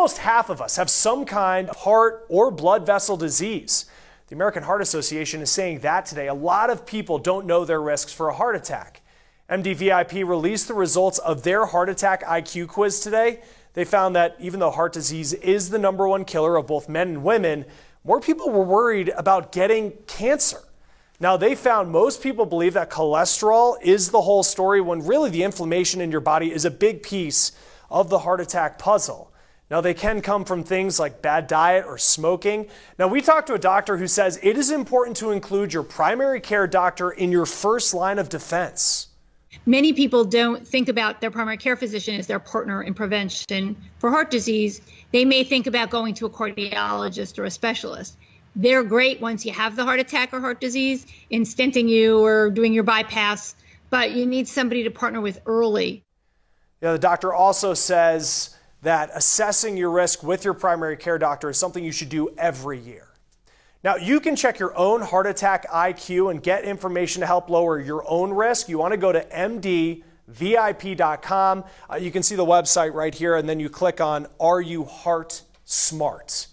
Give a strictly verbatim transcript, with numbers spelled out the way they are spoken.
almost half of us have some kind of heart or blood vessel disease. The American Heart Association is saying that today. A lot of people don't know their risks for a heart attack. M D V I P released the results of their heart attack I Q quiz today. They found that even though heart disease is the number one killer of both men and women, more people were worried about getting cancer. Now, they found most people believe that cholesterol is the whole story when really the inflammation in your body is a big piece of the heart attack puzzle. Now, they can come from things like bad diet or smoking. Now, we talked to a doctor who says it is important to include your primary care doctor in your first line of defense. Many people don't think about their primary care physician as their partner in prevention for heart disease. They may think about going to a cardiologist or a specialist. They're great once you have the heart attack or heart disease in stenting you or doing your bypass, but you need somebody to partner with early. Yeah, the doctor also says that assessing your risk with your primary care doctor is something you should do every year. Now, you can check your own heart attack I Q and get information to help lower your own risk. You want to go to M D V I P dot com. Uh, you can see the website right here, and then you click on Are You Heart Smart?